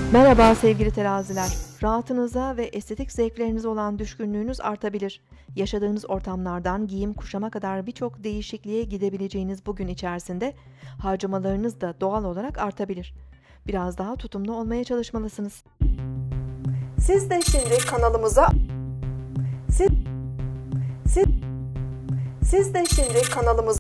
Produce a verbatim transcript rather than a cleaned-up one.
Merhaba sevgili teraziler. Rahatınıza ve estetik zevklerinize olan düşkünlüğünüz artabilir. Yaşadığınız ortamlardan giyim kuşama kadar birçok değişikliğe gidebileceğiniz bugün içerisinde harcamalarınız da doğal olarak artabilir. Biraz daha tutumlu olmaya çalışmalısınız. Siz de şimdi kanalımıza siz, siz, siz de şimdi kanalımıza